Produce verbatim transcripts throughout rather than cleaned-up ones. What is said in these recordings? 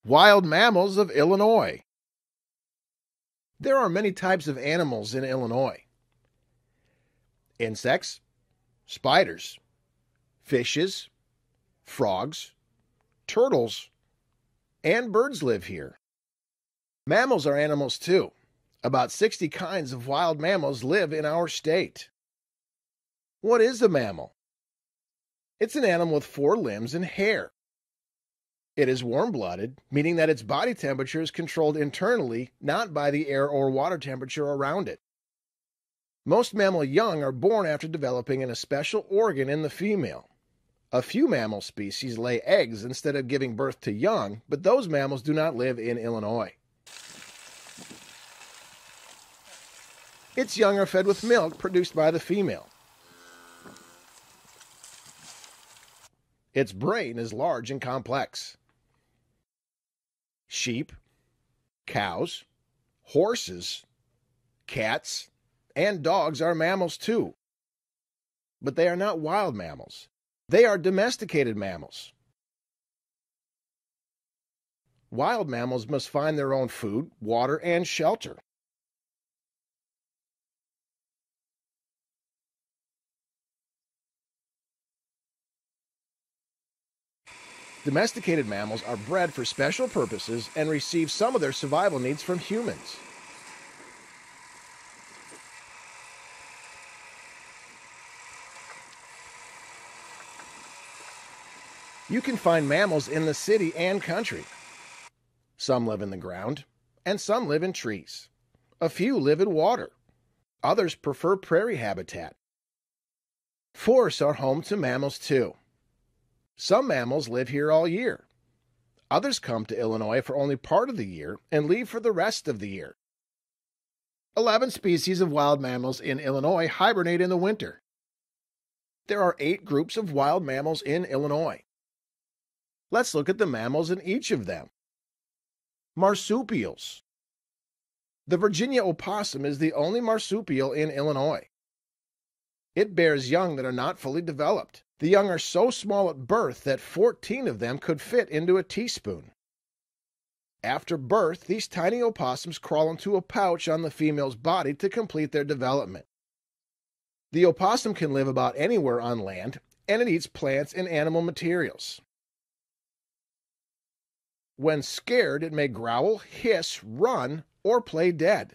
Wild mammals of Illinois. There are many types of animals in Illinois. Insects, spiders, fishes, frogs, turtles, and birds live here. Mammals are animals too. About sixty kinds of wild mammals live in our state. What is a mammal? It's an animal with four limbs and hair. It is warm-blooded, meaning that its body temperature is controlled internally, not by the air or water temperature around it. Most mammal young are born after developing in a special organ in the female. A few mammal species lay eggs instead of giving birth to young, but those mammals do not live in Illinois. Its young are fed with milk produced by the female. Its brain is large and complex. Sheep, cows, horses, cats, and dogs are mammals too. But they are not wild mammals. They are domesticated mammals. Wild mammals must find their own food, water, and shelter. Domesticated mammals are bred for special purposes and receive some of their survival needs from humans. You can find mammals in the city and country. Some live in the ground, and some live in trees. A few live in water. Others prefer prairie habitat. Forests are home to mammals too. Some mammals live here all year. Others come to Illinois for only part of the year and leave for the rest of the year. Eleven species of wild mammals in Illinois hibernate in the winter. There are eight groups of wild mammals in Illinois. Let's look at the mammals in each of them. Marsupials. The Virginia opossum is the only marsupial in Illinois. It bears young that are not fully developed. The young are so small at birth that fourteen of them could fit into a teaspoon. After birth, these tiny opossums crawl into a pouch on the female's body to complete their development. The opossum can live about anywhere on land, and it eats plants and animal materials. When scared, it may growl, hiss, run, or play dead.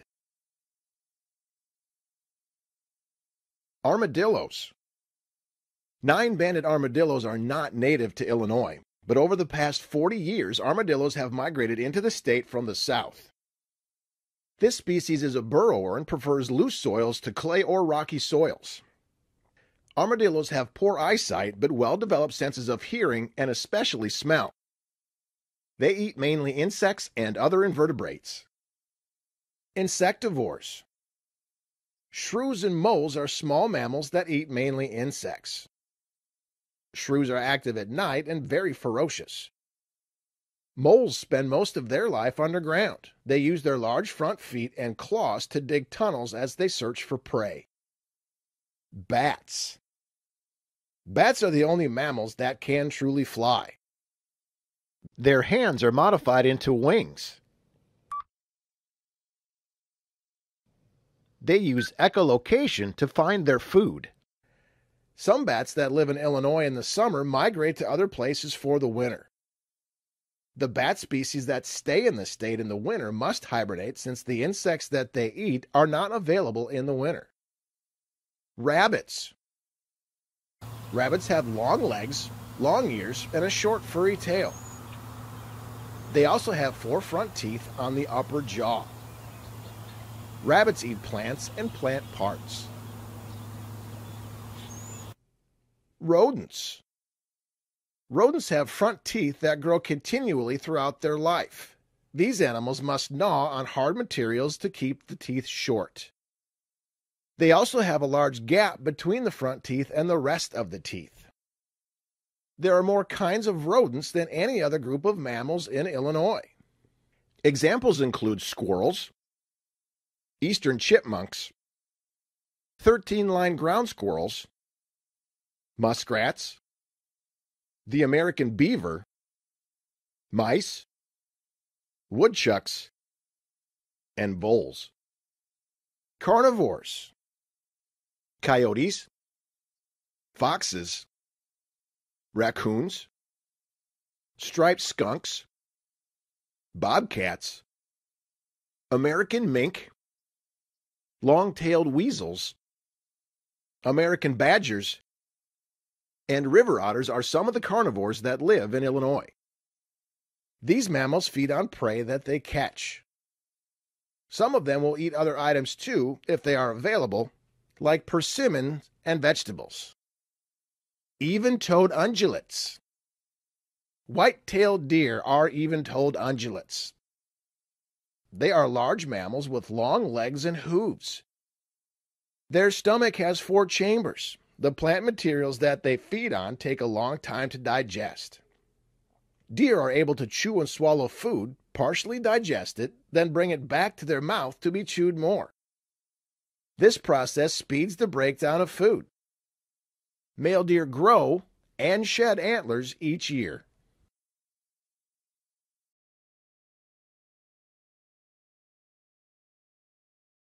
Armadillos. Nine-banded armadillos are not native to Illinois, but over the past forty years, armadillos have migrated into the state from the south. This species is a burrower and prefers loose soils to clay or rocky soils. Armadillos have poor eyesight but well-developed senses of hearing and especially smell. They eat mainly insects and other invertebrates. Insectivores. Shrews and moles are small mammals that eat mainly insects. Shrews are active at night and very ferocious. Moles spend most of their life underground. They use their large front feet and claws to dig tunnels as they search for prey. Bats. Bats are the only mammals that can truly fly. Their hands are modified into wings. They use echolocation to find their food. Some bats that live in Illinois in the summer migrate to other places for the winter. The bat species that stay in the state in the winter must hibernate since the insects that they eat are not available in the winter. Rabbits. Rabbits have long legs, long ears, and a short furry tail. They also have four front teeth on the upper jaw. Rabbits eat plants and plant parts. Rodents. Rodents have front teeth that grow continually throughout their life. These animals must gnaw on hard materials to keep the teeth short. They also have a large gap between the front teeth and the rest of the teeth. There are more kinds of rodents than any other group of mammals in Illinois. Examples include squirrels, eastern chipmunks, thirteen-line ground squirrels, muskrats, the American beaver, mice, woodchucks, and voles. Carnivores: coyotes, foxes, raccoons, striped skunks, bobcats, American mink, long-tailed weasels, American badgers, and river otters are some of the carnivores that live in Illinois. These mammals feed on prey that they catch. Some of them will eat other items too if they are available, like persimmons and vegetables. Even-toed ungulates. White-tailed deer are even-toed ungulates. They are large mammals with long legs and hooves. Their stomach has four chambers. The plant materials that they feed on take a long time to digest. Deer are able to chew and swallow food, partially digest it, then bring it back to their mouth to be chewed more. This process speeds the breakdown of food. Male deer grow and shed antlers each year.